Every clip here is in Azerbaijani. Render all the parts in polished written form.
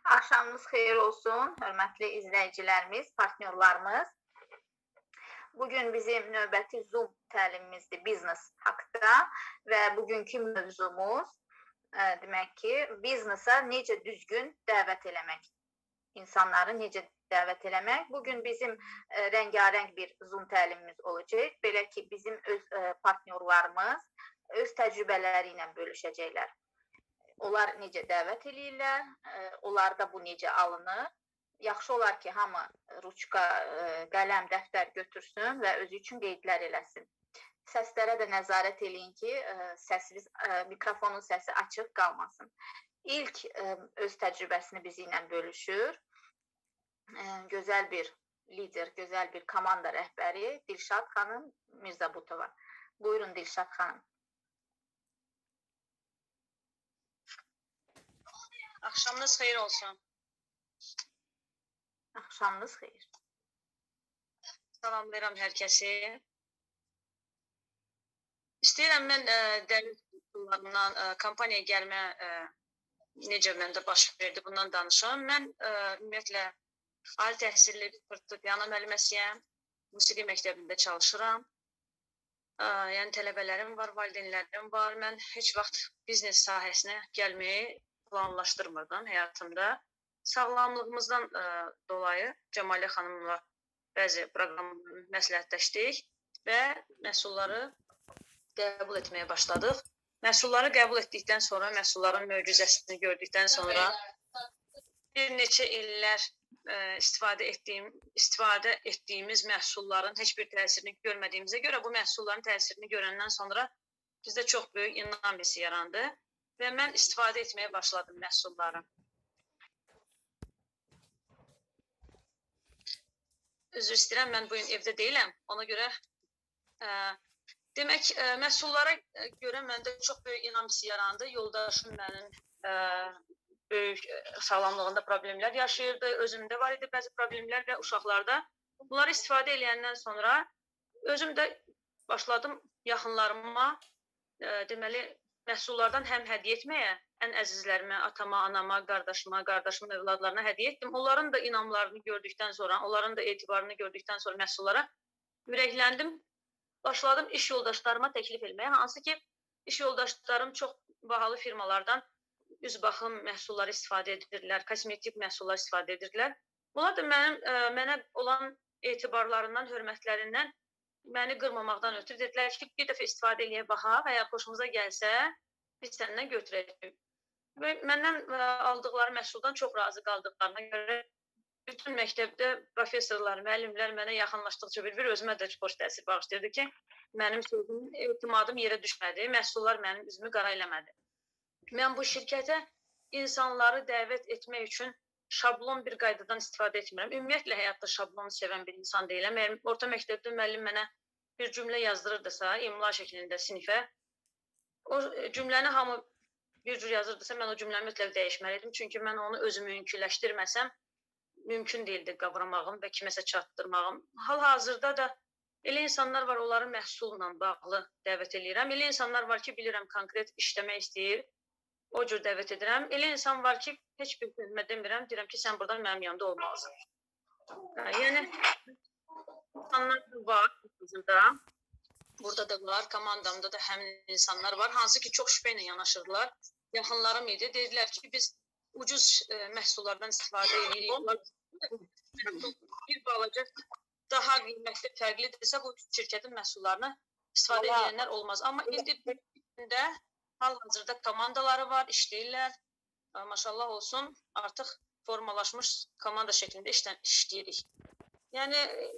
Axşamınız xeyir olsun, hörmətli izləyicilərimiz, partnyorlarımız. Bugün bizim növbəti Zoom təlimimizdir biznes haqda və bugünkü mövzumuz demək ki, biznesa necə düzgün dəvət eləmək, insanları necə dəvət eləmək. Bugün bizim rəngarəng bir Zoom təlimimiz olacaq. Belə ki, bizim öz partnyorlarımız öz təcrübələri ilə bölüşəcəklər. Onlar necə dəvət eləyirlər, onlarda bu necə alınır. Yaxşı olar ki, hamı ruçka, qələm, dəftər götürsün və özü üçün qeydlər eləsin. Səslərə də nəzarət eləyin ki, mikrofonun səsi açıq qalmasın. İlk öz təcrübəsini bizi ilə bölüşür. Gözəl bir lider, gözəl bir komanda rəhbəri Dilşad xanım Mirzabutova. Buyurun Dilşad xanım. Axşamınız xeyir olsun. Axşamınız xeyir. Salamlayıram hər kəsi. İstəyirəm mən dəyərli qullarından kampaniyaya gəlmə necə məndə baş verdi, bundan danışım. Mən ümumiyyətlə ali təhsilli fortepiano müəlliməsiyəm. Musiqi məktəbində çalışıram. Yəni tələbələrim var, valideynlərim var. Mən heç vaxt biznes sahəsinə gəlməyi planlaşdırmırdım həyatımda. Sağlamlığımızdan dolayı Cəmalə xanımla bəzi proqramları məsləhətləşdik və məhsulları qəbul etməyə başladıq. Məhsulları qəbul etdikdən sonra, məhsulların möcüzəsini gördükdən sonra bir neçə illər istifadə etdiyimiz məhsulların heç bir təsirini görmədiyimizə görə bu məhsulların təsirini görəndən sonra bizdə çox böyük inam hissi yarandı. Və mən istifadə etməyə başladım məhsulları. Üzr istəyirəm, mən bugün evdə deyiləm. Ona görə demək, məhsullara görə məndə çox böyük inam hissi yarandı. Yoldaşım mənim böyük sağlamlığında problemlər yaşayırdı. Özümdə var idi bəzi problemlər və uşaqlarda. Bunları istifadə edəndən sonra özüm də başladım yaxınlarıma deməli məhsullardan həm hədiyyə etməyə, ən əzizlərimə, atama, anama, qardaşıma, qardaşımın övladlarına hədiyyə etdim. Onların da inamlarını gördükdən sonra, onların da etibarını gördükdən sonra məhsullara ürəkləndim. Başladım iş yoldaşlarıma təklif etməyə. Hansı ki, iş yoldaşlarım çox bahalı firmalardan üz baxım məhsulları istifadə edirlər, kosmetik məhsullar istifadə edirlər. Bunlar da mənə olan etibarlarından, hörmətlərindən məni qırmamaqdan ötürü dedilər ki, bir dəfə istifadə eləyə baxaq, əgər xoşumuza gəlsə, biz səndən götürəcəyik. Və məndən aldıqları məhsuldan çox razı qaldıqlarına görə bütün məktəbdə professorlar, müəllimlər mənə yaxınlaşdıqca bir özümə də xoş təsir bağışlayırdı ki, mənim sözüm, etimadım yerə düşmədi, məhsullar mənim üzümü qara eləmədi. Mən bu şirkətə insanları dəvət etmək üçün şablon bir qaydadan istifadə etmirəm. Ümumiyyətlə, həyatda şablonu sevən bir insan deyiləm. Əgər orta məktəbdə müəllim mənə bir cümlə yazdırırdısa, imla şəklində sinifə, o cümləni hamı bir cür yazırdısa, mən o cümləni mütləq dəyişməliydim. Çünki mən onu özümünküləşdirməsəm, mümkün deyildi qavramağım və kiməsə çatdırmağım. Hal-hazırda da elə insanlar var, onları məhsulla bağlı dəvət edirəm. Elə insanlar var ki, bilirəm, konkret işləmək istəyir. O cür dəvət edirəm. Elə insan var ki, heç bir sözümə demirəm, deyirəm ki, sən buradan mənim yanımda olmalısın. Yəni, insanlar var burada. Burada da var, komandamda da həmin insanlar var. Hansı ki, çox şübhə ilə yanaşırlar. Yaxınlarım idi. Dedilər ki, biz ucuz məhsullardan istifadə edirik. Bir balaca daha qiymətli, fərqlidirsə, bu şirkətin məhsullarını istifadə edənlər olmaz. Amma indi də hal-hazırda komandaları var, işləyirlər. Maşallah olsun, artıq formalaşmış komanda şəklində işləyirik. Yəni,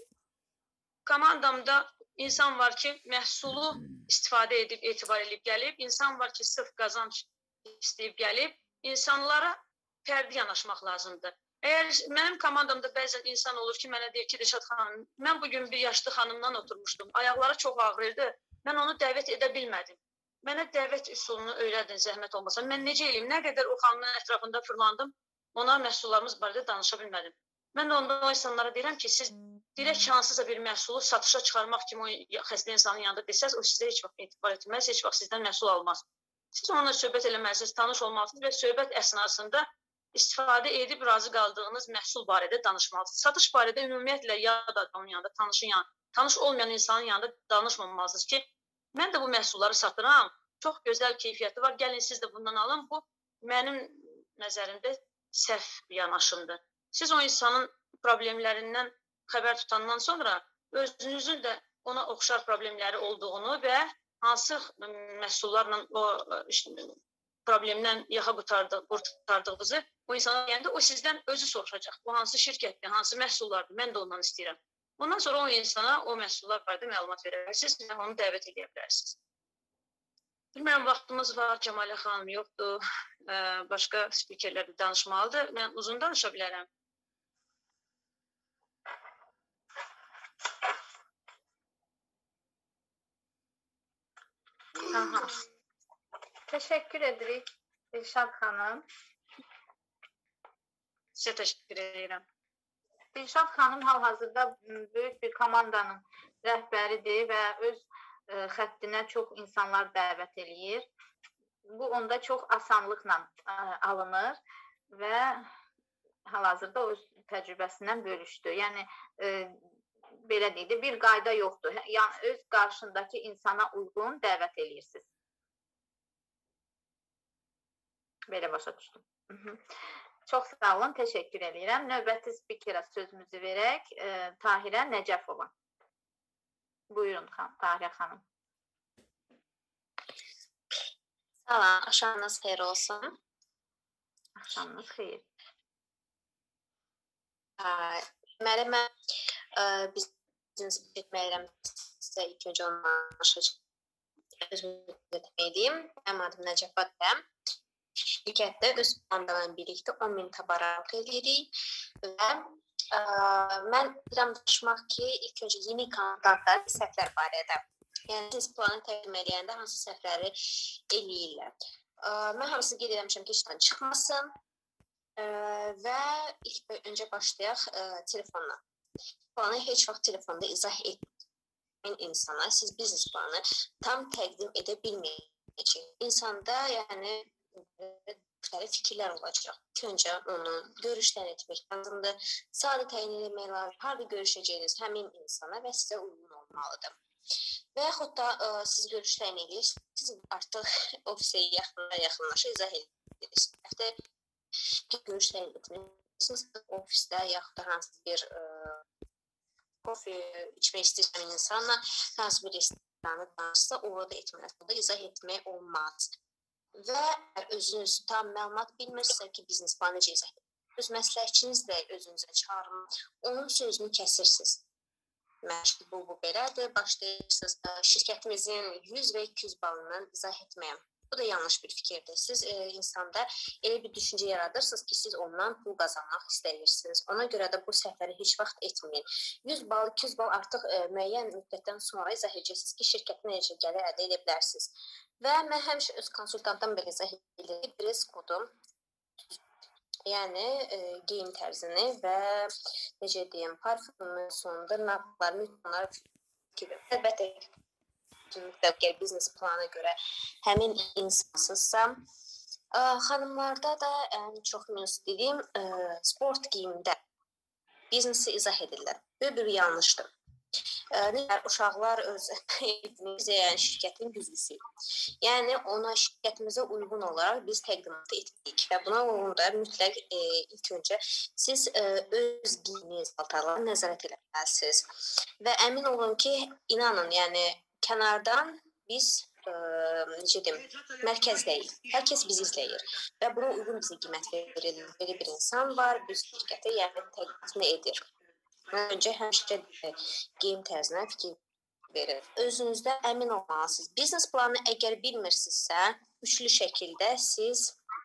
komandamda insan var ki, məhsulu istifadə edib, etibar edib gəlib. İnsan var ki, sırf qazanc istəyib gəlib. İnsanlara fərdi yanaşmaq lazımdır. Əgər mənim komandamda bəzən insan olur ki, mənə deyir ki, Dilşad xanım, mən bugün bir yaşlı xanımdan oturmuşdum. Ayaqları çox ağrıyırdı. Mən onu dəvət edə bilmədim. Mənə dəvət üsulunu öyrədin, zəhmət olmasa. Mən necə eləyim? Nə qədər o xanımın ətrafında fırlandım, ona məhsullarımız barədə danışa bilmədim. Mən də onda o insanlara deyirəm ki, siz direkt hansısa bir məhsulu satışa çıxarmaq kimi o xəstə insanın yanında desəz, o sizə heç vaxt etibar etməz, heç vaxt sizdən məhsul almaz. Siz onunla söhbət eləməlisiniz, tanış olmalısınız və söhbət əsnasında istifadə edib razı qaldığınız məhsul barədə danışmalısınız. Satış barədə ümumiyyətlə yad adamın yanında, tanış olmayan insanın yanında danışmamalısınız ki, mən də bu məhsulları satıram, çox gözəl keyfiyyəti var, gəlin siz də bundan alın. Bu mənim nəzərimdə səhv yanaşımdır. Siz o insanın problemlərindən xəbər tutandan sonra özünüzün də ona oxşar problemləri olduğunu və hansı məhsullarla o problemdən yaxa qurtardığınızı o insana deyəndə o sizdən özü soruşacaq. Bu hansı şirkətdir, hansı məhsullardır, mən də ondan istəyirəm. Ondan sonra o insana o məhsullar barədə məlumat verə bilərsiniz və onu dəvət edə bilərsiniz. Bilmirəm, vaxtımız var, Cəmalə xanım yoxdur, başqa spikerlər də danışmalıdır. Mən uzun danışa bilərəm. Aha. Teşekkür edirik Dilşad xanım. Sizə təşəkkür edirəm. Dilşad xanım hal-hazırda böyük bir komandanın rəhbəridir və öz xəttinə çox insanlar dəvət eləyir. Bu onda çox asanlıqla alınır və hal-hazırda öz təcrübəsindən bölüşdü. Yəni belə deyək də bir qayda yoxdur. Yəni öz qarşındakı insana uyğun dəvət eləyirsiniz. Belə başa düşdüm. Çox sağ olun, təşəkkür edirəm. Növbəti spikerə sözümüzü verək, Tahirə Nəcəfova. Buyurun, Tahirə xanım. Salam, axşamınız xeyir olsun. Axşamınız xeyir. Deməli, mən biznes etməyirəm, sizə ilk öncə özümü edeyim. Mənim adım Nəcəfadəm. Şirkətdə öz komandamla birlikdə 10.000 təbarrük edirik və mən istəyirəm danışmaq ki, ilk öncə yeni kandidatlar səhvlər barədə. Yəni, siz planı təqdim edəndə hansı səhvləri eləyirlər. Mən hamısını qeyd eləmişəm ki, işdən çıxmasın və ilk öncə başlayaq telefonla. Planı heç vaxt telefonda izah etməyin insana, siz biznes planı tam təqdim edə bilməyəcək. İnsanda, yəni, müxtəlif fikirlər olacaq. İlk öncə onun görüşdən etmək lazımdır. Sadə təyin etmək lazım. Harada görüşəcəyiniz həmin insana və sizə uyğun olmalıdır. Və yaxud da siz görüşdən edirsiniz, siz artıq ofisə yaxınlaşa izah edirsiniz. Həftə görüşdən etmişsiniz, ofisdə yaxud da hansı bir kofe içmək istəyirəm insanla, hansı bir restoranı danışsa, orada etməlidir. Burada izah etmək olmaz. Və özünüz tam məlumat bilmirsinizsə ki, biznes planı necə izah edirsiniz. Öz məsləhətçinizlə özünüzə çağırın, onun sözünü kəsirsiniz. Məşq bu belədir, başlayırsınız şirkətimizin 100 və 200 balından izah etməyə. Bu da yanlış bir fikirdir. Siz insanda elə bir düşüncə yaradırsınız ki, siz ondan pul qazanmaq istəyirsiniz. Ona görə də bu səhvləri heç vaxt etməyin. 100 bal, 200 bal artıq müəyyən müddətdən sonra izah edəcəksiniz ki, şirkətin necə gəlir əldə edə bilərsiniz. Və mən həmişə öz konsultantdan belə izah edirəm, dress kodu, yəni geyim tərzini və necə deyim, parfümün sonunda naqlar, mütləqlər kimi. Əlbəttə, mütləq biznes plana görə həmin insansızsa, xanımlarda da ən çox minus dediyim sport geyimdə biznesi izah edirlər. Bir yanlışdır. Uşaqlar öz yəni şirkətin güzgüsü. Yəni ona şirkətimizə uyğun olaraq biz təqdimatı etdik və buna uyğun da mütləq ilk öncə siz öz giyiminiz, paltarlara nəzarət etməlisiniz və əmin olun ki, inanın, yəni kənardan biz necə deyim, mərkəzdəyik. Hər kəs bizi izləyir və buna uyğun bizə qiymət verir. Belə bir insan var, biz şirkətə yəni təqdimatını edir. Öncə həmişə geyim tərzinə fikir verir. Özünüzdə əmin olmalısınız. Biznes planı əgər bilmirsinizsə, üçlü şəkildə siz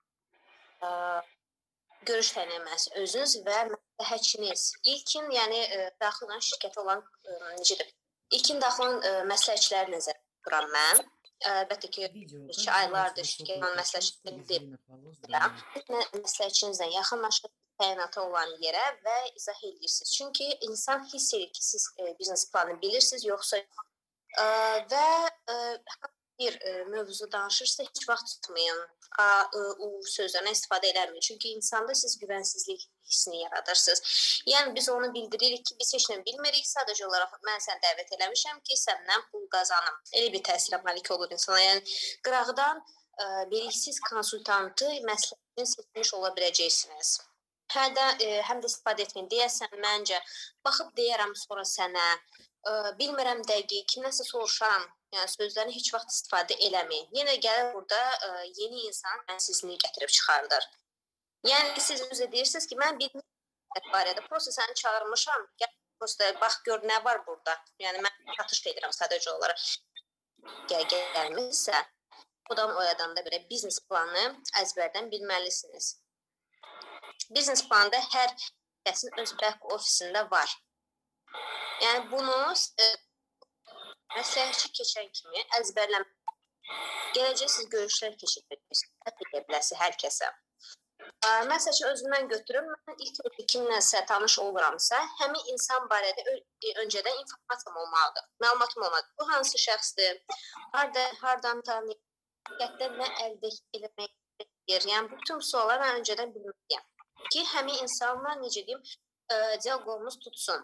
görüş tənəməsi özünüz və məsləhətçiniz. İlkin, yəni daxil olan şirkətə olan necədir? İlkin daxil olan məsləhətçiləri nəzərdə tuturam mən. Əlbəttə ki, 2 aylardır şirkət məsləhətçiləri məsləhətçinizlə yaxınlaşır təyinatı olan yerə və izah edirsiniz. Çünki insan hiss edir ki, siz biznes planı bilirsiniz, yoxsa və bir mövzu danışırsa heç vaxt tutmayın. U sözlərdən istifadə eləməyin. Çünki insanda siz güvənsizlik hissini yaradırsınız. Yəni biz onu bildiririk ki, biz heç nə bilmirik, sadəcə olaraq mən səni dəvət eləmişəm ki, səndən pul qazanım. Elə bir təsirə malik olur insana. Yəni qıraqdan bilinçsiz konsultantı məsləhətini seçmiş ola biləcəksiniz. Həm də istifadə etməyin. Deyəsən məncə, baxıb deyərəm sonra sənə, bilmirəm dəqiq, kimləsə soruşaram. Yəni sözlərini heç vaxt istifadə eləməyin. Yenə gəlir burada yeni insan mənsizliyi gətirib çıxardır. Yəni siz özə deyirsiniz ki, mən bilmirəm barədə, prosta səni çağırmışam, gəl prosta bax gör nə var burada. Yəni mən satış edirəm sadəcə olaraq. Gəlmişsə, odan o yadan da belə biznes planı əzbərdən bilməlisiniz. Biznes planında hər kəsin öz back ofisində var. Yəni bunu məsləhətçi keçən kimi əzbərləmək. Gələcəksiniz görüşlər keçirəcəksiniz hər kəsə. Məsəl üçün özümdən götürüm, mən ilk kiminləsə tanış oluramsa, həmin insan barədə öncədən informasiyam olmalıdır, məlumatım olmalıdır. Bu hansı şəxsdir, hardan tanıyır, həqiqətdə nə əldə eləmək istəyir. Yəni bütün sualları mən öncədən bilməliyəm ki, həmin insanla necə deyim, dialoqumuz tutsun.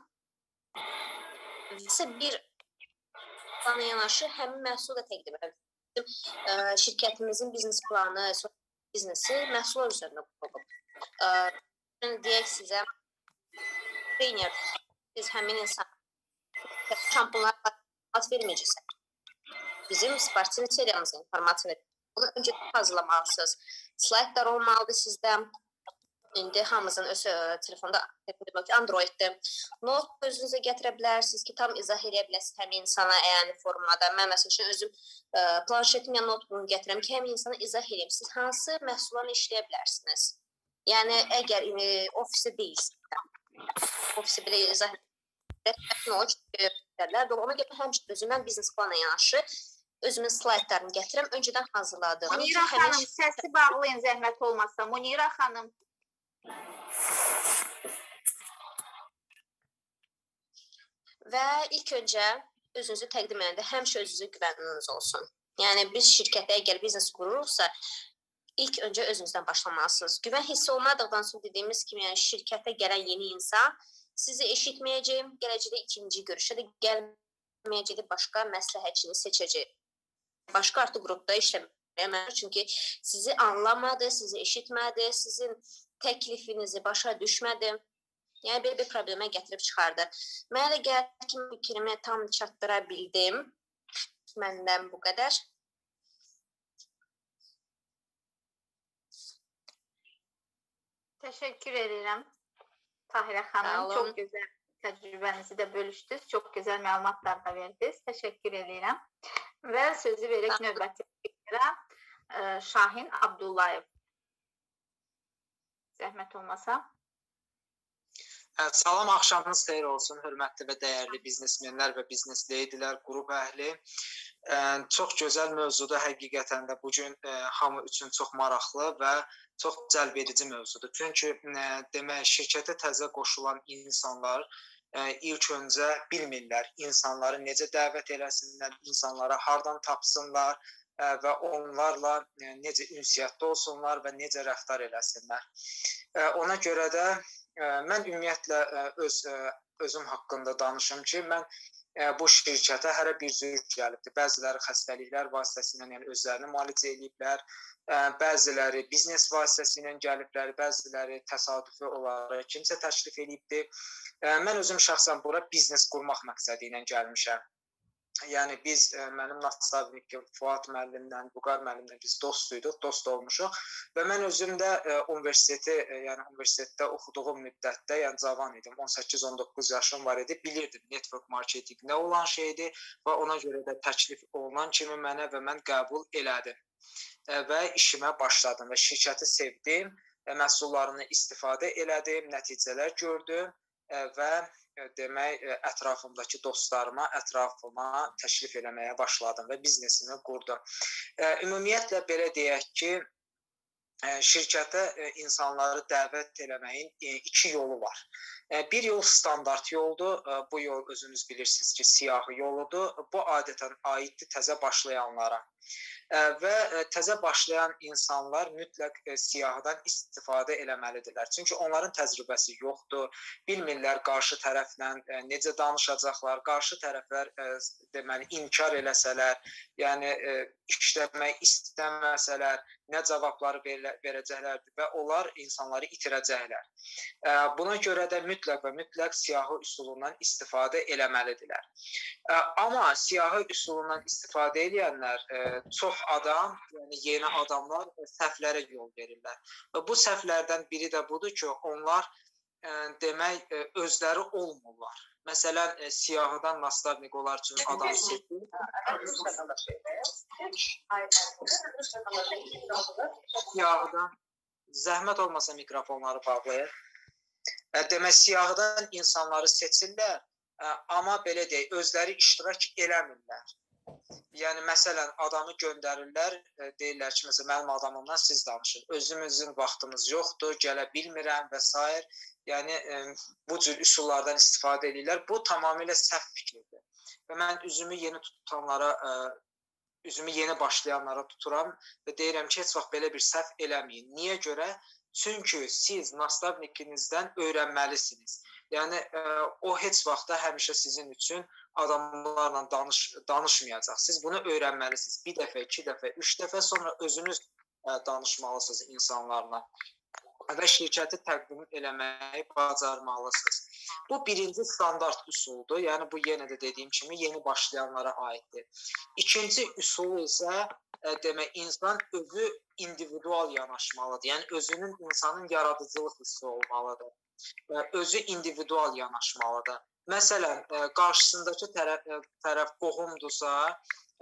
İsə bir plana yanaşı həmin məhsulu da təqdim edim. Şirkətimizin biznes planı, biznesi məhsullar üzərində qurulub. Deyək sizə, trainer, siz həmin insan şampunlar ad verməyəcəksiniz. Bizim sportiv seriyamızın informasiyonu bunu öncədən hazırlamalısınız. Slaydlar olmalıdır sizdə. İndi hamımızın öz telefonda Androiddir. Not özünüzə gətirə bilərsiniz ki, tam izah edə biləsiniz həmin insana yəni formada. Mən məsəl üçün özüm planşetim ya notebook'u gətirəm ki, həmin insana izah edeyim. Siz hansı məhsullarla işləyə bilərsiniz? Yəni əgər ofisdə deyilsinizsə, ofisi belə izah edərlər. Ona görə həmişə özümdən biznes plana yanaşı özümün slaydlarını gətirəm, öncədən hazırladığım. Munira xanım, səsi bağlayın zəhmət olmazsa. Munira xanım. Və ilk öncə özünüzü təqdim edəndə həmişə özünüzə güvəniniz olsun. Yəni biz şirkətdə əgər biznes qururuqsa, ilk öncə özünüzdən başlamalısınız. Güvən hissi olmadıqdan sonra dediyimiz kimi, yəni şirkətə gələn yeni insan sizi eşitməyəcək, gələcəkdə ikinci görüşə də gəlməyəcək, başqa məsləhətçini seçəcək. Başqa artıq qrupda işləməyəcək. Çünki sizi anlamadı, sizi eşitmədi, sizin təklifinizi başa düşmədi. Yəni, belə bir problemə gətirib çıxardı. Mənə də gəlir ki, fikrimi tam çatdıra bildim. Məndən bu qədər. Təşəkkür edirəm. Tahirə xanım, çox gözəl təcrübənizi də bölüşdünüz. Çox gözəl məlumatlar da verdiniz. Təşəkkür edirəm. Və sözü verək növbəti fikrə Şahin Abdullayev. Zəhmət olmasa. Salam, axşamınız xeyir olsun, hörmətli və dəyərli biznesmenlər və biznes leydilər, qrup əhli. Çox gözəl mövzudur, həqiqətən də bugün hamı üçün çox maraqlı və çox cəlb edici mövzudur. Çünki demək, şirkətə təzə qoşulan insanlar ilk öncə bilmirlər, insanları necə dəvət eləsinlər, insanları hardan tapsınlar və onlarla necə ünsiyyətdə olsunlar və necə rəftar eləsinlər. Ona görə də mən ümumiyyətlə özüm haqqında danışım ki, mən bu şirkətə hərə bir zürg gəlibdir. Bəziləri xəstəliklər vasitəsilə yəni özlərini müalicə ediblər, bəziləri biznes vasitəsilə gəliblər, bəziləri təsadüfi olaraq kimsə təklif edibdir. Mən özüm şəxsən bura biznes qurmaq məqsədi ilə gəlmişəm. Yəni biz, mənim nastavnikim Fuad müəllimdən, Vüqar müəllimdən biz dostuyduq, dost olmuşuq və mən özüm də universitetdə oxuduğum müddətdə, yəni cavan idim, 18-19 yaşım var idi, bilirdim network marketing nə olan şeydir və ona görə də təklif olunan kimi mənə və mən qəbul elədim və işimə başladım və şirkəti sevdim, məhsullarını istifadə elədim, nəticələr gördüm və demək, ətrafımdakı dostlarıma, ətrafıma təklif eləməyə başladım və biznesimi qurdum. Ümumiyyətlə, belə deyək ki, şirkətə insanları dəvət eləməyin iki yolu var. Bir yol standart yoldur, bu yol özünüz bilirsiniz ki, siyahı yoludur. Bu adətən aiddir təzə başlayanlara. Və təzə başlayan insanlar mütləq siyahıdan istifadə eləməlidirlər. Çünki onların təcrübəsi yoxdur, bilmirlər qarşı tərəflə necə danışacaqlar, qarşı tərəflər deməli inkar eləsələr, yəni işləmək istəməsələr, nə cavabları verəcəklərdir və onlar insanları itirəcəklər. Buna görə də mütləq və mütləq siyahı üsulundan istifadə eləməlidirlər. Amma siyahı üsulundan istifadə edənlər çox adam, yəni yeni adamlar səhvlərə yol verirlər. Və bu səhvlərdən biri də budur ki, onlar demək özləri olmurlar. Məsələn, siyahıdan nastavnik olar üçün adam seçir. Siyahıdan zəhmət olmasa mikrofonları bağlayır. Demək, siyahıdan insanları seçirlər, amma belə deyək, özləri iştirak eləmirlər. Yəni, məsələn, adamı göndərirlər, deyirlər ki, məsələn, mənim adamımdan siz danışın. Özümüzün vaxtımız yoxdur, gələ bilmirəm və s. Yəni, bu cür üsullardan istifadə edirlər. Bu tamamilə səhv fikirdir. Və mən üzümü yeni tutanlara, üzümü yeni başlayanlara tuturam və deyirəm ki, heç vaxt belə bir səhv eləməyin. Niyə görə? Çünki siz nastavnikinizdən öyrənməlisiniz. Yəni, o heç vaxtda həmişə sizin üçün adamlarla danışmayacaq. Siz bunu öyrənməlisiniz. Bir dəfə, iki dəfə, üç dəfə, sonra özünüz danışmalısınız insanlarla və şirkəti təqdim eləməyi bacarmalısınız. Bu birinci standart üsuldur. Yəni, bu yenə də dediyim kimi yeni başlayanlara aiddir. İkinci üsul isə demək, insan özü individual yanaşmalıdır. Yəni, özünün insanın yaradıcılıq hissi olmalıdır. Özü individual yanaşmalıdır. Məsələn, qarşısındakı tərəf qohumdursa,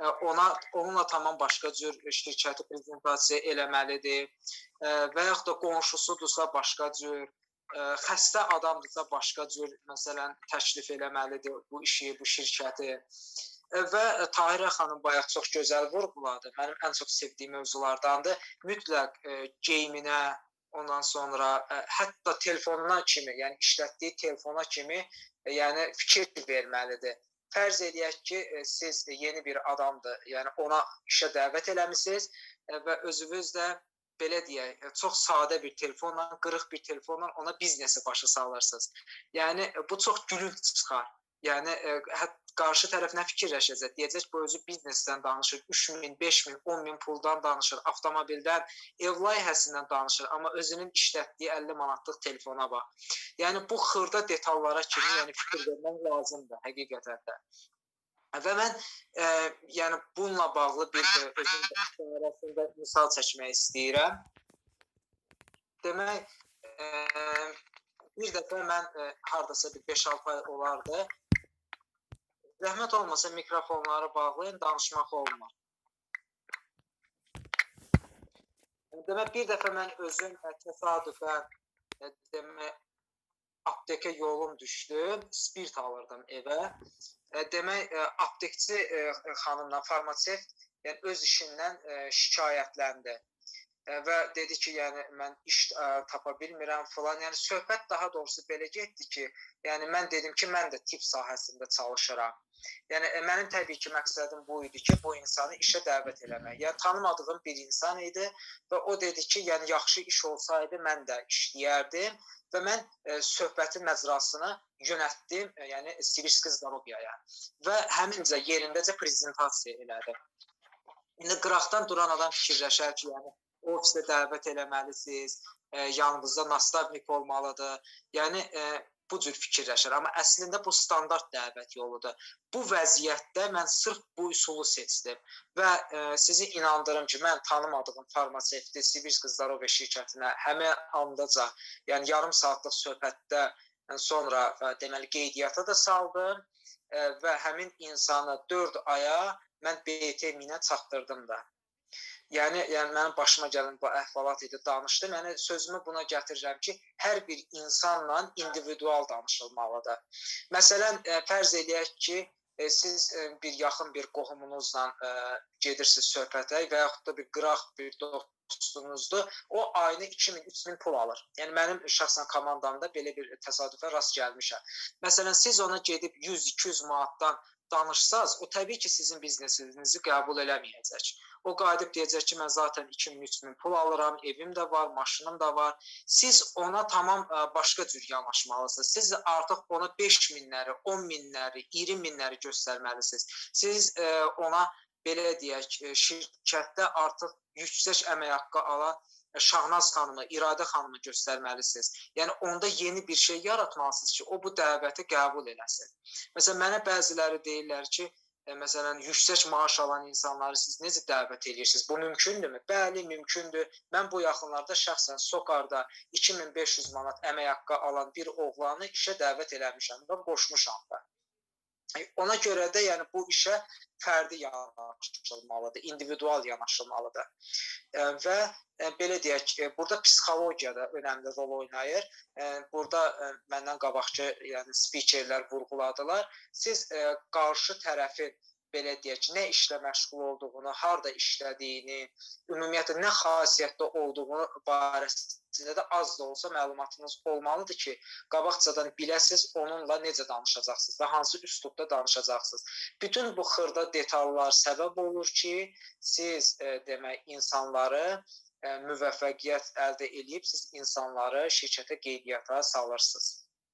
onunla tamam başqa cür şirkəti prezentasiya eləməlidir və yaxud da qonşusudursa başqa cür, xəstə adamdırsa başqa cür, məsələn, təklif eləməlidir bu işi, bu şirkəti. Və Tahirə xanım bayaq çox gözəl vurğuladı. Mənim ən çox sevdiyim mövzulardandır. Mütləq geyiminə, ondan sonra hətta telefonuna kimi, yəni işlətdiyi telefona kimi yəni fikir verməlidir. Fərz edək ki, siz yeni bir adamdır, yəni ona işə dəvət eləmisiniz və özünüz də belə deyək, çox sadə bir telefonla, qırıq bir telefonla ona biznesi başa salırsınız. Yəni, bu çox gülünc çıxar. Yəni, qarşı tərəf nə fikirləşəcək? Deyəcək, bu özü biznesdən danışır, 3.000, 5.000, 10.000 puldan danışır, avtomobildən, ev layihəsindən danışır, amma özünün işlətdiyi 50 manatlıq telefona bax. Yəni, bu xırda detallara kimi yəni, fikir vermək lazımdır, həqiqətən də. Və mən yəni, bununla bağlı bir özüm arasında misal çəkmək istəyirəm. Demək, bir dəfə mən haradasa bir 5-6 ay olardı. Zəhmət olmasa mikrofonları bağlayın, danışmaq olmaz. Demək, bir dəfə mən özüm təsadüfən aptekə yolum düşdü, spirt alırdım evə. Demək, aptekçi xanımla farmasevt yəni, öz işindən şikayətləndi. Və dedi ki, yəni, mən iş tapa bilmirəm falan. Yəni, söhbət daha doğrusu belə getdi ki, yəni, mən dedim ki, mən də tibb sahəsində çalışıram. Yəni, mənim təbii ki, məqsədim bu idi ki, bu insanı işə dəvət eləmək. Yəni, tanımadığım bir insan idi və o dedi ki, yəni, yaxşı iş olsaydı, mən də işləyərdim və mən söhbətin məcrasını yönətdim, yəni, Sibirski Zdorobiyaya və həmincə yerindəcə prezentasiya elədim. İndi qıraqdan duran adam fikirləşər ki, yəni, ofisə dəvət eləməlisiniz, yanınızda nastavnik olmalıdır. Yəni, bu cür fikirləşir. Amma əslində bu standart dəvət yoludur. Bu vəziyyətdə mən sırf bu üsulu seçdim və sizi inandırım ki, mən tanımadığım farmasevti Sibirski Zdorobia şirkətinə həmin andaca, yəni yarım saatlıq söhbətdə sonra deməli qeydiyyata da saldım və həmin insanı 4 aya mən BT-minə çatdırdım da. Yəni mənim başıma gələn bu əhvalat idi, danışdım. Yəni sözümü buna gətirirəm ki, hər bir insanla individual danışılmalıdır. Məsələn, fərz edək ki, siz bir yaxın bir qohumunuzla gedirsiniz söhbətə və yaxud da bir qıraq bir dostunuzdur, o ayını 2000-3000 pul alır. Yəni mənim şəxsən komandamda belə bir təsadüfə rast gəlmişəm. Məsələn, siz ona gedib 100-200 manatdan danışsaz, o təbii ki, sizin biznesinizi qəbul eləməyəcək. O qayıdıb deyəcək ki, mən zaten 2000-3000 pul alıram, evim də var, maşınım da var. Siz ona tamam başqa cür yanaşmalısınız. Siz artıq ona 5.000-ləri, 10.000-ləri, 20.000-ləri göstərməlisiniz. Siz ona belə deyək, şirkətdə artıq yüksək əmək haqqı alan Şahnaz xanımı, İradə xanımı göstərməlisiniz. Yəni, onda yeni bir şey yaratmalısınız ki, o bu dəvəti qəbul eləsin. Məsələn, mənə bəziləri deyirlər ki, məsələn, yüksək maaş alan insanları siz necə dəvət edirsiniz? Bu mümkündürmü? Bəli, mümkündür. Mən bu yaxınlarda şəxsən Sokarda 2500 manat əmək haqqı alan bir oğlanı işə dəvət eləmişəm və qoşmuşam da. Ona görə də yəni bu işə fərdi yanaşılmalıdır, individual yanaşılmalıdır. Və belə deyək, burada psixologiya da önəmli rol oynayır. Burada məndən qabaqçı yəni spikerlər vurğuladılar. Siz qarşı tərəfin belə deyək, nə işlə məşğul olduğunu, harda işlədiyini, ümumiyyətlə nə xasiyyətdə olduğunu barəsində də az da olsa məlumatınız olmalıdır ki, qabaqcadan biləsiniz onunla necə danışacaqsınız və hansı üslubda danışacaqsınız. Bütün bu xırda detallar səbəb olur ki, siz demək insanları müvəffəqiyyət əldə edib, siz insanları şirkətə qeydiyyata salırsınız.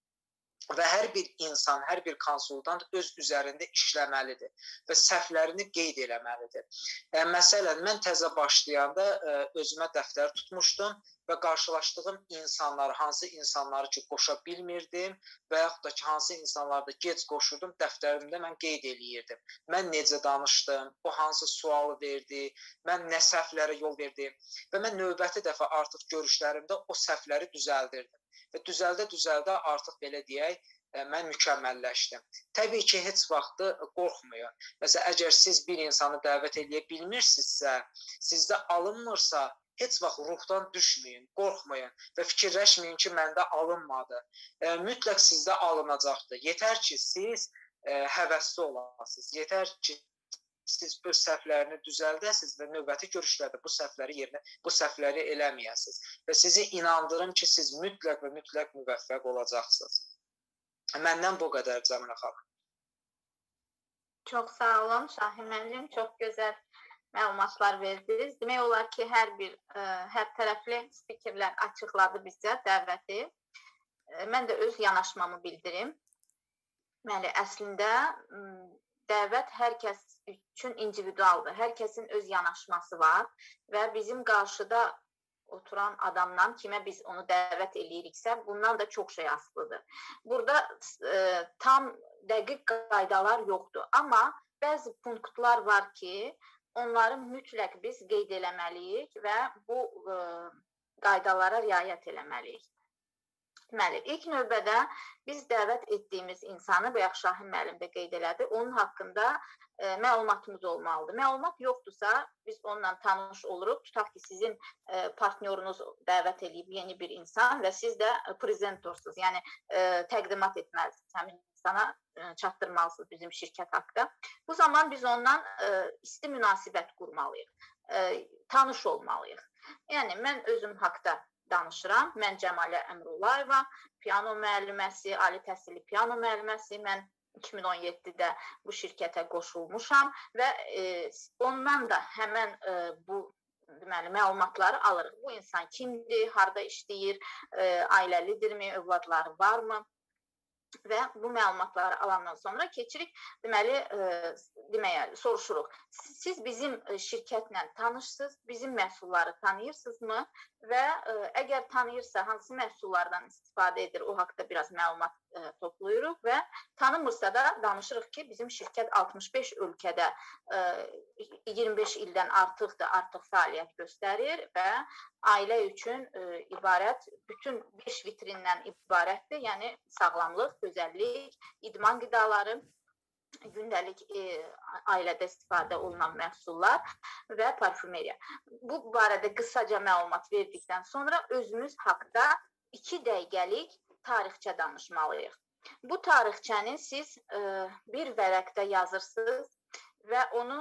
Və hər bir insan, hər bir konsultant öz üzərində işləməlidir və səhvlərini qeyd eləməlidir. Məsələn, mən təzə başlayanda özümə dəftər tutmuşdum və qarşılaşdığım insanlar, hansı insanları ki, qoşa bilmirdim və yaxud da ki, hansı insanlarda gec qoşurdum, dəftərimdə mən qeyd eləyirdim. Mən necə danışdım, o hansı sualı verdi, mən nə səhvlərə yol verdim və mən növbəti dəfə artıq görüşlərimdə o səhvləri düzəldirdim. Və düzəldə artıq belə deyək, mən mükəmməlləşdim. Təbii ki, heç vaxtı qorxmayın. Məsələn, əgər siz bir insanı dəvət edə bilmirsinizsə, sizdə alınmırsa, heç vaxt ruhdan düşməyin, qorxmayın və fikirləşməyin ki, məndə alınmadı. Mütləq sizdə alınacaqdır. Yetər ki, siz həvəsli olasınız. Yetər ki, siz öz səhvlərini düzəldəsiniz və növbəti görüşlərdə bu səhvləri eləməyəsiniz. Və sizi inandırım ki, siz mütləq və mütləq müvəffəq olacaqsınız. Məndən bu qədər Cəmilə xanım. Çox sağ olun Şahin müəllim, çox gözəl məlumatlar verdiniz. Demək olar ki, hər tərəfli spikerlər açıqladı bizə dəvəti. Mən də öz yanaşmamı bildirim. Deməli, əslində dəvət hər kəs üçün individualdır. Hər kəsin öz yanaşması var və bizim qarşıda oturan adamdan kimə biz onu dəvət eləyiriksə, bundan da çox şey asılıdır. Burada tam dəqiq qaydalar yoxdur. Amma bəzi punktlar var ki, onları mütləq biz qeyd eləməliyik və bu qaydalara riayət eləməliyik. Deməli, ilk növbədə biz dəvət etdiyimiz insanı, bayaq Şahin müəllim də qeyd elədi, onun haqqında məlumatımız olmalıdır. Məlumat yoxdursa, biz onunla tanış oluruq. Tutaq ki, sizin partnyorunuz dəvət edib yeni bir insan və siz də prezentorsunuz, yəni təqdimat etməlisiniz, həmin insana çatdırmalısınız bizim şirkət haqqında. Bu zaman biz ondan isti münasibət qurmalıyıq, tanış olmalıyıq. Yəni, mən özüm haqqda danışıram. Mən Cəmalə Əmrullayeva, piano müəlliməsi, ali təhsilli piano müəlliməsi. Mən 2017-də bu şirkətə qoşulmuşam və ondan da həmən bu məlumatları alırıq. Bu insan kimdir, harda işləyir, ailəlidirmi, övladları varmı? Və bu məlumatları alandan sonra keçirik, deməyə soruşuruq. Siz bizim şirkətlə tanışsınız, bizim məhsulları tanıyırsınızmı? Və əgər tanıyırsa, hansı məhsullardan istifadə edir, o haqda biraz məlumat toplayırıq və tanımırsa da danışırıq ki, bizim şirkət 65 ölkədə 25 ildən artıq fəaliyyət göstərir və ailə üçün ibarət, bütün 5 vitrindən ibarətdir, yəni sağlamlıq, gözəllik, idman qidaları, gündəlik ailədə istifadə olunan məhsullar və parfümeriya. Bu barədə qısaca məlumat verdikdən sonra özümüz haqda 2 dəqiqəlik tarixçə danışmalıyıq. Bu tarixçəni siz bir vərəqdə yazırsınız və onu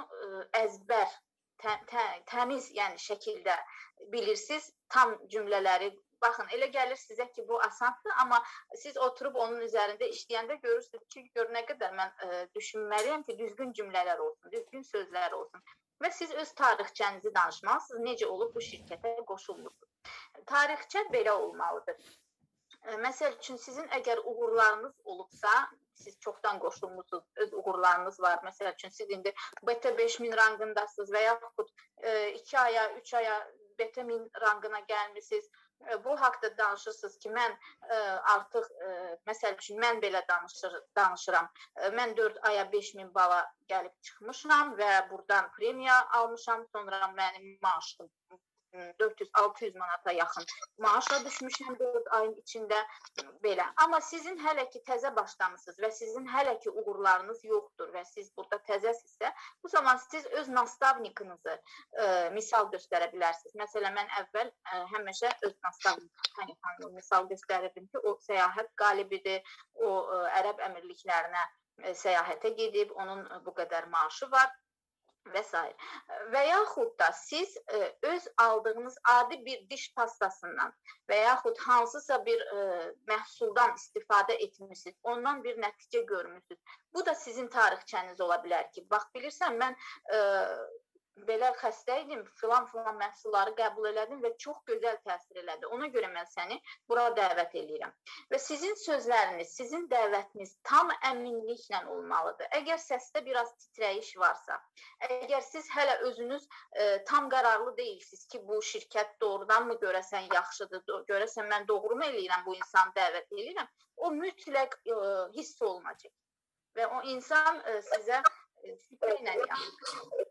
əzbər, təmiz yəni şəkildə bilirsiniz, tam cümlələri baxın, elə gəlir sizə ki, bu asandır, amma siz oturub onun üzərində işləyəndə görürsünüz ki, gör nə qədər mən düşünməliyəm ki, düzgün cümlələr olsun, düzgün sözlər olsun. Və siz öz tarixçənizi danışmalısınız, necə olub bu şirkətə qoşulmusunuz. Tarixçə belə olmalıdır. Məsəl üçün, sizin əgər uğurlarınız olubsa, siz çoxdan qoşulmusunuz, öz uğurlarınız var. Məsəl üçün, siz indi BT 5000 rangındasınız və yaxud 2 aya, 3 aya BT 1000 rangına gəlmişsiniz. Bu haqda danışırsınız ki, mən artıq, məsəl üçün, mən belə danışıram. Mən 4 aya 5000 bala gəlib çıxmışam və buradan premiya almışam. Sonra mənim maaşım 400-600 manata yaxın maaşla düşmüşəm 4 ayın içində belə. Amma sizin hələ ki təzə başlamışsınız və sizin hələ ki uğurlarınız yoxdur və siz burada təzəsinizsə, bu zaman siz öz nastavnikinizı misal göstərə bilərsiniz. Məsələn, mən əvvəl həmişə öz nastavnikinizı misal göstərirdim ki, o səyahət qalibidir, o Ərəb Əmirliklərinə səyahətə gedib, onun bu qədər maaşı var və s. Və yaxud da siz öz aldığınız adi bir diş pastasından və yaxud hansısa bir məhsuldan istifadə etmişsiniz, ondan bir nəticə görmüşsünüz. Bu da sizin tarixçəniz ola bilər ki, bax bilirsən, mən belə xəstə idim, filan məhsulları qəbul elədim və çox gözəl təsir elədi. Ona görə mən səni bura dəvət edirəm. Və sizin sözləriniz, sizin dəvətiniz tam əminliklə olmalıdır. Əgər səsdə biraz titrəyiş varsa, əgər siz hələ özünüz tam qərarlı deyilsiniz ki, bu şirkət doğrudan mı görəsən yaxşıdır, görəsən mən doğru mu eləyirəm, bu insanı dəvət edirəm, o mütləq hiss olunacaq. Və o insan sizə şübhə ilə yaxın.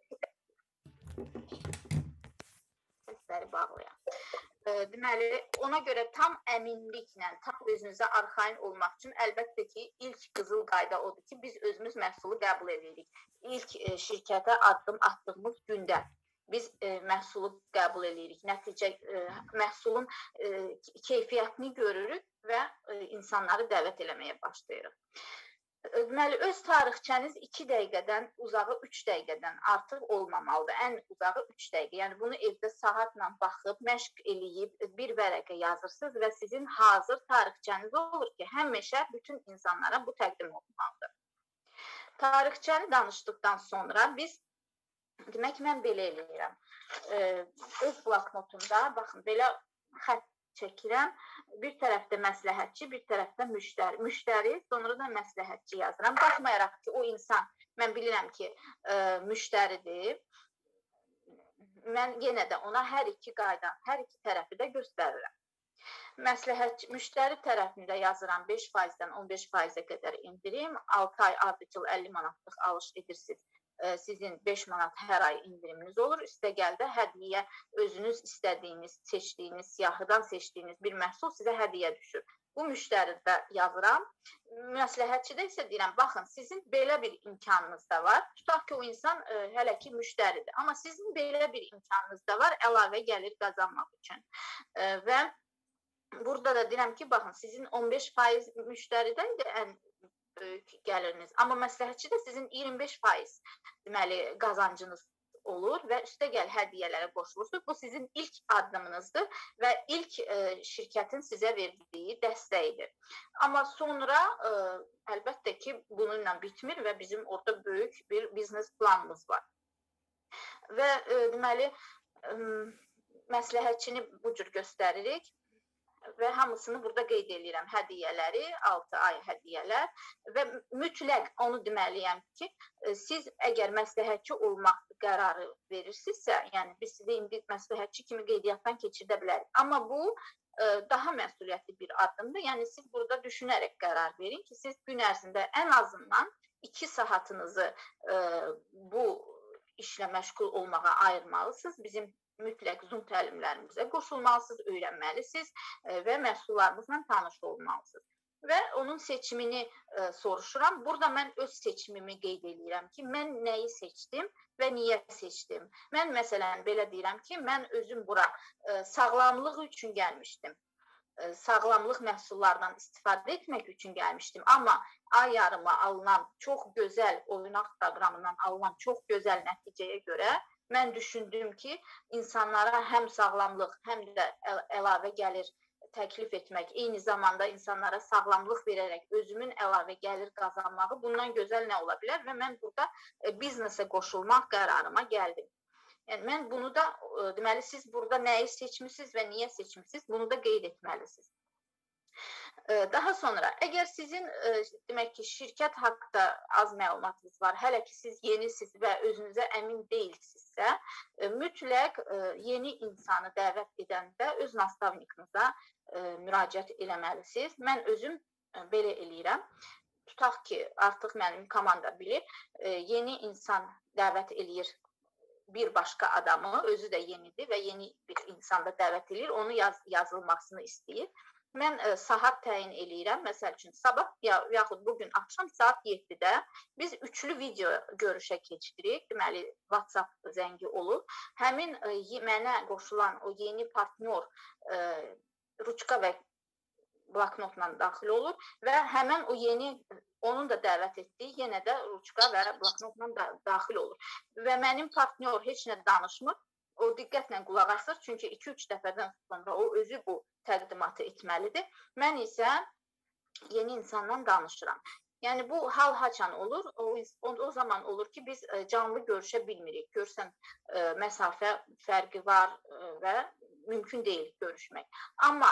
Səsləri bağlayaq. Deməli, ona görə tam əminliklə, tam özünüzə arxain olmaq üçün əlbəttə ki, ilk qızıl qayda odur ki, biz özümüz məhsulu qəbul edirik. İlk şirkətə addım atdığımız gündə biz məhsulu qəbul edirik. Nəticə, məhsulun keyfiyyətini görürük və insanları dəvət eləməyə başlayırıq. Deməli, öz tarixçəniz 2 dəqiqədən uzağı 3 dəqiqədən artıq olmamalıdır. Ən uzağı 3 dəqiqə. Yəni, bunu evdə saatla baxıb, məşq eləyib, bir vərəqə yazırsınız və sizin hazır tarixçəniz olur ki, həmişə bütün insanlara bu təqdim olunmalıdır. Tarixçəni danışdıqdan sonra biz, demək, mən belə eləyirəm. Öz bloknotumda, baxın, belə xətt çəkirəm. Bir tərəfdə məsləhətçi, bir tərəfdə müştəri, sonra da məsləhətçi yazıram. Baxmayaraq ki, o insan, mən bilirəm ki, müştəridir. Mən yenə də ona hər iki tərəfi də göstərirəm. Müştəri tərəfində yazıram 5%-dən 15%-ə qədər indirim, 6 ay ardıcıl 50 manatlıq alış edirsiniz. Sizin 5 manat hər ay indiriminiz olur. Üstəgəldə hədiyyə, özünüz istədiyiniz, seçdiyiniz, siyahıdan seçdiyiniz bir məhsul sizə hədiyyə düşür. Bu müştəridə yazıram. Məsləhətçidə isə deyirəm, baxın, sizin belə bir imkanınız da var. Tutaq ki, o insan hələ ki müştəridir. Amma sizin belə bir imkanınız da var, əlavə gəlir qazanmaq üçün. Və burada da deyirəm ki, baxın, sizin 15% müştəridə ən böyük gəliriniz. Amma məsləhətçidə sizin 25% deməli qazancınız olur və üstəgəl hədiyyələrə qoşulursunuz. Bu sizin ilk addımınızdır və ilk şirkətin sizə verdiyi dəstəyidir. Amma sonra əlbəttə ki, bununla bitmir və bizim orada böyük bir biznes planımız var. Və deməli, məsləhətçini bu cür göstəririk. Və hamısını burada qeyd edirəm, hədiyyələri, 6 ay hədiyyələr və mütləq onu deməliyəm ki, siz əgər məsləhətçi olmaq qərarı verirsinizsə, yəni biz sizi indi məsləhətçi kimi qeydiyyatdan keçirdə bilərik. Amma bu daha məsuliyyətli bir addımdır. Yəni siz burada düşünərək qərar verin ki, siz gün ərzində ən azından 2 saatınızı bu işlə məşğul olmağa ayırmalısınız. Bizim mütləq Zoom təlimlərimizə qoşulmalısınız, öyrənməlisiniz və məhsullarımızla tanış olmalısınız. Və onun seçimini soruşuram. Burada mən öz seçimimi qeyd edirəm ki, mən nəyi seçdim və niyə seçdim. Mən məsələn belə deyirəm ki, mən özüm bura sağlamlıq üçün gəlmişdim. Sağlamlıq məhsullarından istifadə etmək üçün gəlmişdim. Amma ay yarıma alınan çox gözəl oynaq proqramından alınan çox gözəl nəticəyə görə mən düşündüm ki, insanlara həm sağlamlıq, həm də əlavə gəlir təklif etmək, eyni zamanda insanlara sağlamlıq verərək özümün əlavə gəlir qazanmağı bundan gözəl nə ola bilər və mən burada biznesə qoşulmaq qərarıma gəldim. Yəni mən bunu da deməli siz burada nəyi seçmisiniz və niyə seçmisiniz, bunu da qeyd etməlisiniz. Daha sonra, əgər sizin demək ki, şirkət haqqında az məlumatınız var, hələ ki siz yenisiniz və özünüzə əmin deyilsinizsə, mütləq yeni insanı dəvət edəndə öz nastavnikinizə müraciət eləməlisiniz. Mən özüm belə eləyirəm. Tutaq ki, artıq mənim komanda bilir, yeni insan dəvət eləyir bir başqa adamı, özü də yenidir və yeni bir insanda dəvət eləyir, onu yazılmasını istəyir. Mən saat təyin eləyirəm. Məsəl üçün, sabah yaxud bugün axşam saat 7-də biz üçlü video görüşə keçirik. Deməli, WhatsApp zəngi olur. Həmin mənə qoşulan o yeni partnyor ruçka və bloknotla daxil olur və həmən o yeni, onun da dəvət etdiyi yenə də ruçka və bloknotla daxil olur. Və mənim partnyor heç nə danışmır. O diqqətlə qulaq asır, çünki 2-3 dəfədən sonra o özü bu təqdimatı etməlidir. Mən isə yeni insandan danışıram. Yəni bu hal haçan olur, o zaman olur ki biz canlı görüşə bilmirik. Görsən məsafə fərqi var və mümkün deyil görüşmək. Amma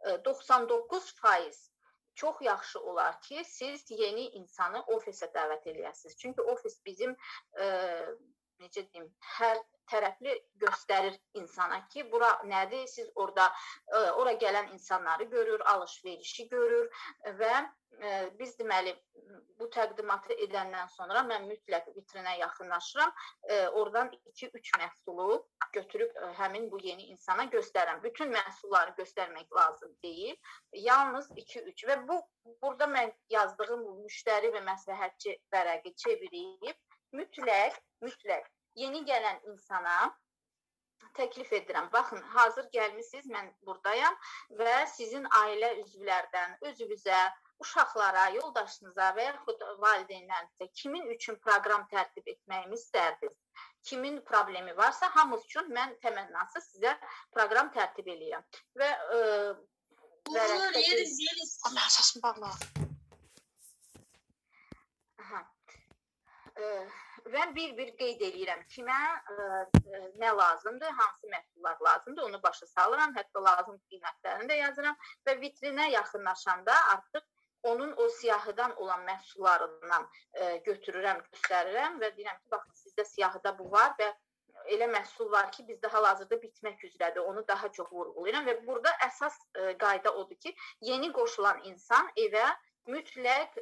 99% çox yaxşı olar ki siz yeni insanı ofisə dəvət eləyəsiniz. Çünki ofis bizim necə deyim, hər tərəfli göstərir insana ki, bura nədir? Siz ora gələn insanları görür, alış-verişi görür və biz deməli bu təqdimatı edəndən sonra mən mütləq vitrinə yaxınlaşıram. Oradan 2-3 məhsulu götürüb həmin bu yeni insana göstərəm. Bütün məhsulları göstərmək lazım deyil. Yalnız 2-3 və burada mən yazdığım bu müştəri və məsləhətçi vərəqi çevirib mütləq yeni gələn insana təklif edirəm. Baxın, hazır gəlmişsiniz, mən buradayam və sizin ailə üzvlərdən özünüzə, uşaqlara, yoldaşınıza və yaxud valideynlərinizə kimin üçün proqram tərtib etməyimi istərdiniz? Kimin problemi varsa, hamımız üçün mən təmənnası sizə proqram tərtib eləyirəm. Və Olur, yeriz. Allah səsini bağla. Və bir qeyd eləyirəm kimə nə lazımdır, hansı məhsullar lazımdır, onu başa salıram, hətta lazım qiymətlərini də yazıram və vitrinə yaxınlaşanda artıq onun o siyahıdan olan məhsullarından götürürəm, göstərirəm və deyirəm ki, baxın, sizdə siyahıda bu var və elə məhsul var ki, bizdə hal-hazırda bitmək üzrədir, onu daha çox vurğulayıram və burada əsas qayda odur ki, yeni qoşulan insan evə mütləq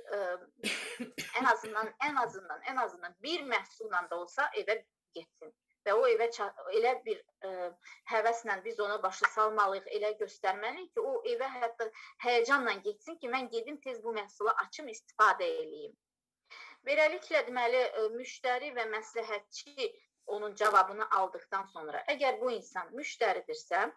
ən azından bir məhsulla da olsa evə getsin və o evə elə bir həvəslə biz ona başa salmalıyıq, elə göstərməliyik ki, o evə hətta həyəcanla getsin ki, mən gedim tez bu məhsulu açım, istifadə edeyim. Beləliklə, deməli, müştəri və məsləhətçi onun cavabını aldıqdan sonra, əgər bu insan müştəridirsə,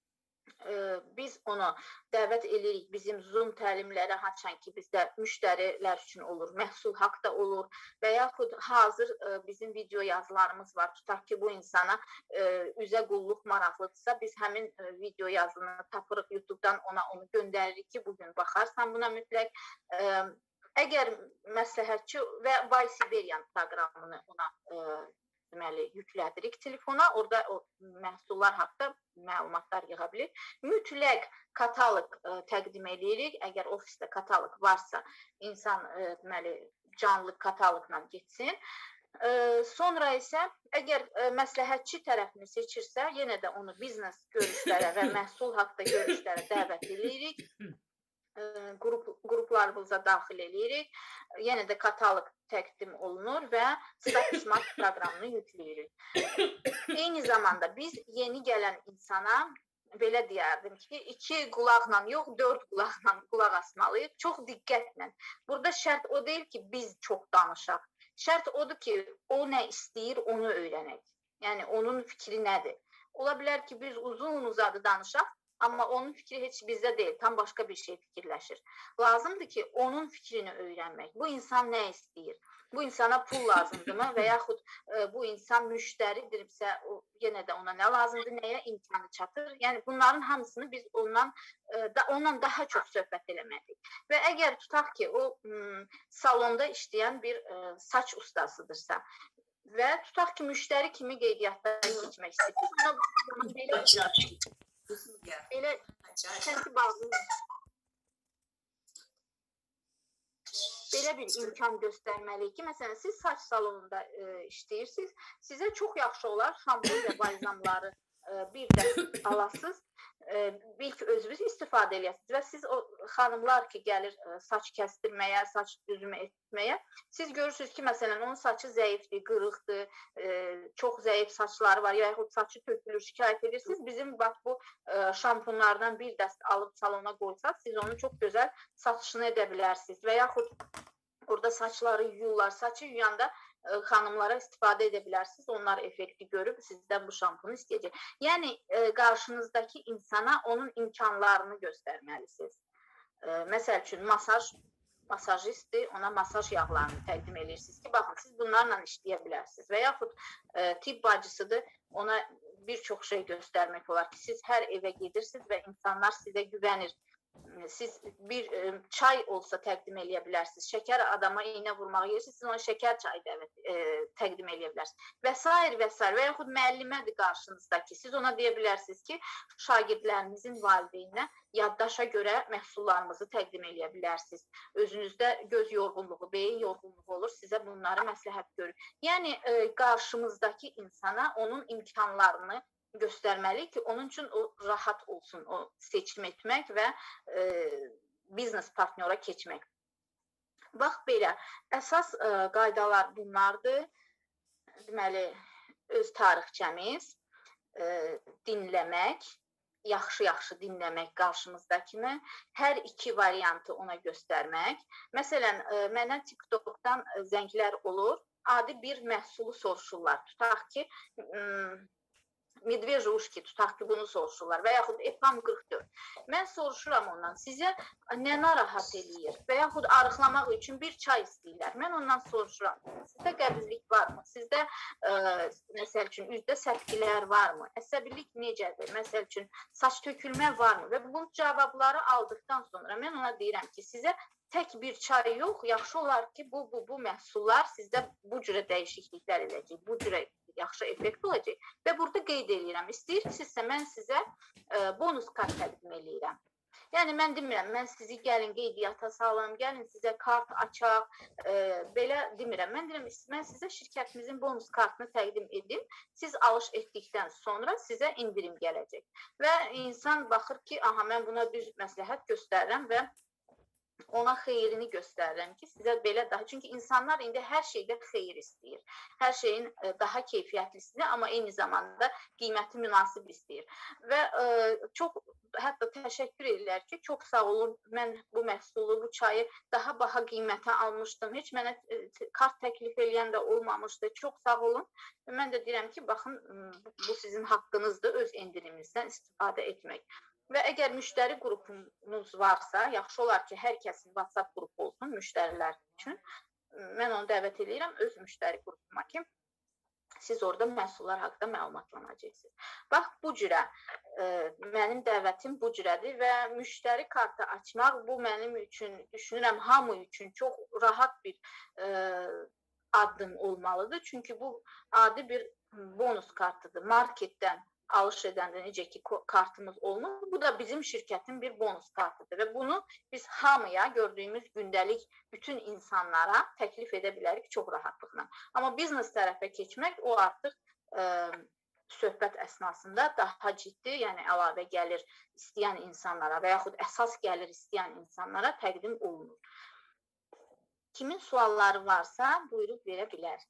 biz onu dəvət edirik bizim Zoom təlimlərə, haçan ki bizdə müştərilər üçün olur, məhsul haqqda olur və yaxud hazır bizim video yazılarımız var. Tutaq ki bu insana üzə qulluq maraqlıdırsa, biz həmin video yazını tapırıq YouTube'dan, onu göndəririk ki, bugün baxarsan buna mütləq. Əgər məsləhətçi və Siberian proqramını ona deməli, yüklədirik telefona, orada o məhsullar haqqında məlumatlar yığa bilir. Mütləq kataloq təqdim edirik. Əgər ofisdə kataloq varsa, insan deməli, canlı kataloqla getsin. Sonra isə, əgər məsləhətçi tərəfini seçirsə, yenə də onu biznes görüşlərə və məhsul haqqında görüşlərə dəvət edirik. Qruplarımıza daxil edirik. Yenə də kataloq təqdim olunur və Status Smart proqramını yükləyirik. Eyni zamanda biz yeni gələn insana belə deyərdim ki, 2 qulaqla yox, 4 qulaqla qulaq asmalıyıq. Çox diqqətlə. Burada şərt o deyil ki, biz çox danışaq. Şərt odur ki, o nə istəyir, onu öyrənək. Yəni, onun fikri nədir? Ola bilər ki, biz uzun-uzadı danışaq, amma onun fikri heç bizdə deyil, tam başqa bir şey fikirləşir. Lazımdır ki, onun fikrini öyrənmək. Bu insan nə istəyir? Bu insana pul lazımdırmı və yaxud bu insan müştəridirsə, yenə də ona nə lazımdır, nəyə imkanı çatır? Yəni bunların hamısını biz ondan daha çox söhbət eləməliyik. Və əgər tutaq ki, o salonda işləyən bir saç ustasıdırsa və tutaq ki, müştəri kimi qeydiyyatdan keçmək istəyir. Belə səsi bağlı. Belə bir imkan göstərməliyik ki, məsələn, siz saç salonunda işləyirsiniz, sizə çox yaxşı olar şampun və balzamları bir dəst alasınız, ilk özünüz istifadə eləyəsiniz və siz o xanımlar ki, gəlir saç kəstirməyə, saç düzümü etməyə, siz görürsünüz ki, məsələn, onun saçı zəifdir, qırıqdır, çox zəif saçları var, yaxud saçı tökülür, şikayət edirsiniz. Bizim bax bu şampunlardan bir dəst alıb salona qoysaq, siz onun çox gözəl satışını edə bilərsiniz və yaxud orada saçları yuyurlar, saçı yuyanda xanımlara istifadə edə bilərsiniz. Onlar effekti görüb sizdən bu şampunu istəyəcək. Yəni, qarşınızdakı insana onun imkanlarını göstərməlisiniz. Məsəl üçün, masajistdir, ona masaj yağlarını təqdim edirsiniz ki, baxın, siz bunlarla işləyə bilərsiniz. Və yaxud tibb bacısıdır, ona bir çox şey göstərmək olar ki, siz hər evə gedirsiniz və insanlar sizə güvənir. Siz bir çay olsa təqdim eləyə bilərsiniz. Şəkər adama iynə vurmağı yeyirsiniz, siz ona şəkər çayı təqdim eləyə bilərsiniz. Və s. və s. Və yaxud müəllimədir qarşınızdakı. Siz ona deyə bilərsiniz ki, şagirdlərinizin valideyninə yaddaşa görə məhsullarımızı təqdim eləyə bilərsiniz. Özünüzdə göz yorğunluğu, beyin yorğunluğu olur, sizə bunları məsləhət görür. Yəni, qarşımızdakı insana onun imkanlarını göstərməliyik ki, onun üçün o rahat olsun, o seçim etmək və biznes partnera keçmək. Bax, belə, əsas qaydalar bunlardır. Deməli, öz tarixçəmiz, dinləmək, yaxşı-yaxşı dinləmək qarşımızdakını, hər iki variantı ona göstərmək. Məsələn, mənə TikTokdan zənglər olur, adi bir məhsulu soruşurlar. Tutaq ki, medveji uşki, tutaq ki, bunu soruşurlar və yaxud EPAM 44. Mən soruşuram ondan, sizə nə narahat eləyir və yaxud arıqlamaq üçün bir çay istəyirlər. Mən ondan soruşuram, sizdə qəbizlik varmı? Sizdə, məsəl üçün, üzdə sətkilər varmı? Əsəbilik necədir? Məsəl üçün, saç tökülmə varmı? Və bu cavabları aldıqdan sonra mən ona deyirəm ki, sizə tək bir çay yox, yaxşı olar ki, bu məhsullar sizdə bu cürə dəyişikliklər edəcək, bu cürə yaxşı effekt olacaq və burada qeyd edirəm. İstəyirsinizsə, mən sizə bonus kart təqdim edirəm. Yəni, mən demirəm, mən sizi gəlin qeydiyyata salım, gəlin sizə kart açaq, belə demirəm. Mən deyirəm, mən sizə şirkətimizin bonus kartını təqdim edim, siz alış etdikdən sonra sizə indirim gələcək. Və insan baxır ki, aha, mən buna düz məsləhət göstərirəm və ona xeyrini göstərirəm ki, sizə belə daha... Çünki insanlar indi hər şeydə xeyir istəyir. Hər şeyin daha keyfiyyətlisini, amma eyni zamanda qiyməti münasib istəyir. Və çox, hətta təşəkkür edirlər ki, çox sağ olun, mən bu məhsulu, bu çayı daha baha qiymətə almışdım. Heç mənə kart təklif eləyən də olmamışdı. Çox sağ olun. Mən də deyirəm ki, baxın, bu sizin haqqınızdır, öz endiriminizdən istifadə etmək. Və əgər müştəri qrupunuz varsa, yaxşı olar ki, hər kəsin WhatsApp qrupu olsun müştərilər üçün. Mən onu dəvət edirəm öz müştəri qrupuma ki, siz orada məhsullar haqqında məlumatlanacaqsınız. Bax, bu cürə, mənim dəvətim bu cürədir və müştəri kartı açmaq bu mənim üçün, düşünürəm, hamı üçün çox rahat bir addım olmalıdır. Çünki bu adi bir bonus kartıdır. Marketdən alış edəndə necə ki kartımız olmur, bu da bizim şirkətin bir bonus kartıdır və bunu biz hamıya, gördüyümüz gündəlik bütün insanlara təklif edə bilərik çox rahatlıqla. Amma biznes tərəfə keçmək, o artıq söhbət əsnasında daha ciddi, yəni əlavə gəlir istəyən insanlara və yaxud əsas gəlir istəyən insanlara təqdim olunur. Kimin sualları varsa, buyurub verə bilər.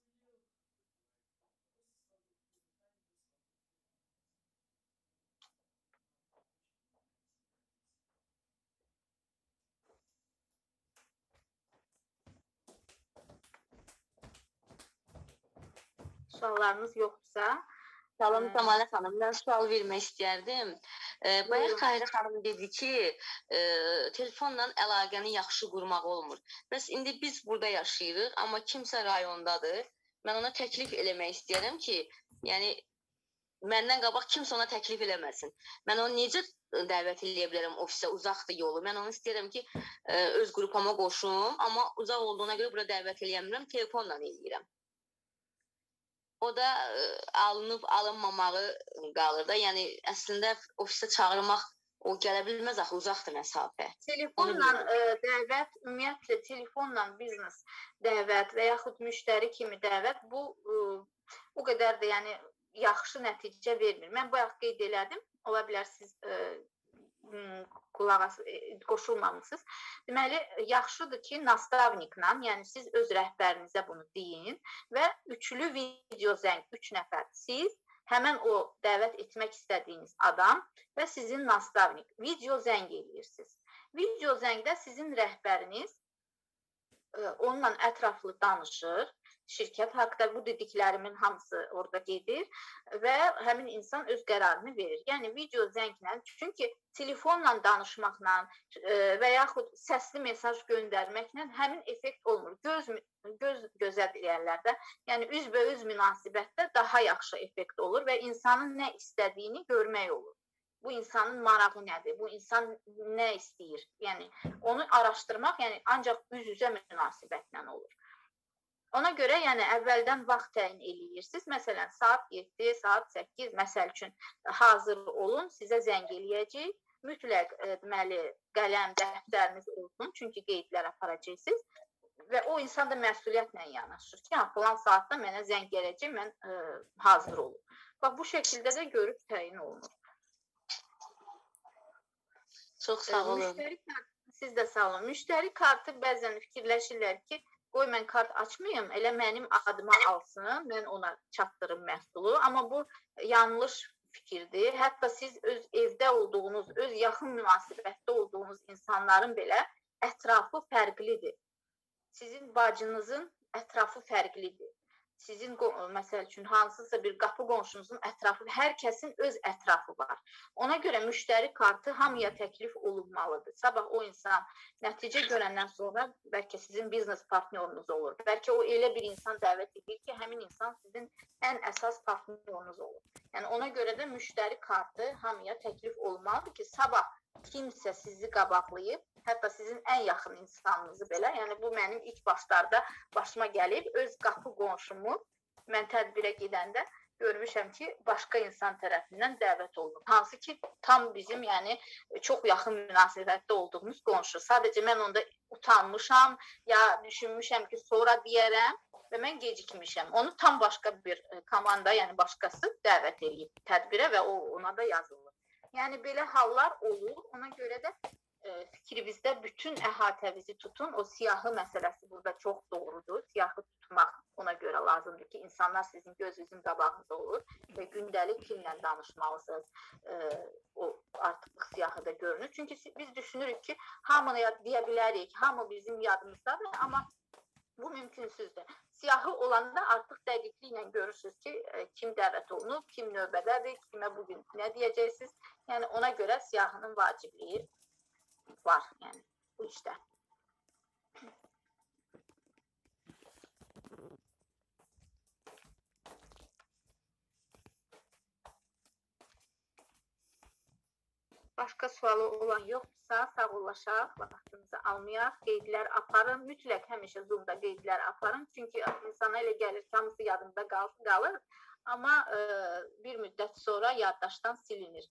Suallarınız yoxdursa? Salam Tamara xanım, mən sual vermək istəyərdim. Bayaq Tahirə xanım dedi ki, telefonla əlaqəni yaxşı qurmaq olmur. Bəs indi biz burada yaşayırıq, amma kimsə rayondadır. Mən ona təklif eləmək istəyirəm ki, yəni məndən qabaq kimsə ona təklif eləməsin. Mən onu necə dəvət eləyə bilərəm ofisə, uzaqdır yolu. Mən onu istəyirəm ki, öz qrupama qoşum, amma uzaq olduğuna görə bura dəvət eləyə telefonla eləyirəm. O da alınıb alınmamağı qalır da. Yəni əslində ofisə çağırmaq o gələ bilməz axı, uzaqdır məsafə. Telefonla dəvət, ümumiyyətlə telefonla biznes dəvət və yaxud müştəri kimi dəvət bu o qədər də yəni yaxşı nəticə vermir. Mən bayaq qeyd elədim. Ola bilər siz qulaq qoşulmamısınız. Deməli, yaxşıdır ki, nastavniklə, yəni siz öz rəhbərinizə bunu deyin və üçlü video zəng, 3 nəfər siz, həmən o dəvət etmək istədiyiniz adam və sizin nastavnik video zəng eləyirsiniz. Video zəngdə sizin rəhbəriniz onunla ətraflı danışır. Şirkət haqqında bu dediklərimin hamısı orada gedir və həmin insan öz qərarını verir. Yəni video zənglə, çünki telefonla danışmaqla və yaxud səsli mesaj göndərməklə həmin effekt olmur. Gözə deyərlər də, yəni üzbəüz münasibətdə daha yaxşı effekt olur və insanın nə istədiyini görmək olur. Bu insanın marağı nədir? Bu insan nə istəyir? Yəni onu araşdırmaq, yəni ancaq üz-üzə münasibətlə olur. Ona görə yəni əvvəldən vaxt təyin eləyirsiniz. Məsələn, saat 7, saat 8 məsəl üçün hazır olun, sizə zəng eləyəcək. Mütləq deməli qələm, dəftəriniz olsun, çünki qeydlər aparacaqsınız və o insan da məsuliyyətlə yanaşır ki, falan saatda mənə zəng gələcək, mən hazır olum. Bax bu şəkildə də görüb təyin olunur. Çox sağ olun. Siz də sağ olun. Müştəri kartı bəzən fikirləşirlər ki, qoy mən kart açmayım, elə mənim adıma alsın, mən ona çatdırım məhsulu. Amma bu yanlış fikirdir. Hətta siz öz evdə olduğunuz, öz yaxın münasibətdə olduğunuz insanların belə ətrafı fərqlidir. Sizin bacınızın ətrafı fərqlidir. Sizin, məsəl üçün, hansısa bir qapı qonşunuzun ətrafı, hər kəsin öz ətrafı var. Ona görə müştəri kartı hamıya təklif olunmalıdır. Sabah o insan nəticə görəndən sonra bəlkə sizin biznes partnyorunuz olur. Bəlkə o elə bir insan dəvət edir ki, həmin insan sizin ən əsas partnyorunuz olur. Yəni ona görə də müştəri kartı hamıya təklif olmalıdır ki, sabah kimsə sizi qabaqlayıb, hətta sizin ən yaxın insanınızı belə, yəni bu mənim ilk başlarda başıma gəlib, öz qapı qonşumu mən tədbirə gedəndə görmüşəm ki, başqa insan tərəfindən dəvət olunub. Hansı ki, tam bizim, yəni çox yaxın münasibətdə olduğumuz qonşu. Sadəcə mən onda utanmışam, ya düşünmüşəm ki, sonra deyərəm və mən gecikmişəm. Onu tam başqa bir komanda, yəni başqası dəvət edib tədbirə və ona da yazılır. Yəni belə hallar olur. Ona görə də fikrinizdə bütün əhatəvizi tutun. O siyahı məsələsi burada çox doğrudur. Siyahı tutmaq ona görə lazımdır ki, insanlar sizin gözünüzün qabağınızda olur və gündəlik kimlə danışmalısınız. O artıq siyahıda görünür. Çünki biz düşünürük ki, hamını deyə bilərik, hamı bizim yadımızdadır, amma bu mümkünsüzdür. Siyahı olanda artıq dəqiqliklə görürsünüz ki, kim dəvət olunub, kim növbədədir, kimə bugün nə deyəcəksiniz. Yəni ona görə siyahının vacibliyi var, yəni bu işdə. Başqa sualı olan yoxdursa, sağollaşaq, vaxtınızı almayaq, qeydlər aparın. Mütləq həmişə Zoom'da qeydlər aparın. Çünki insana elə gəlir ki, hamısı yadında qalır. Amma bir müddət sonra yaddaşdan silinir.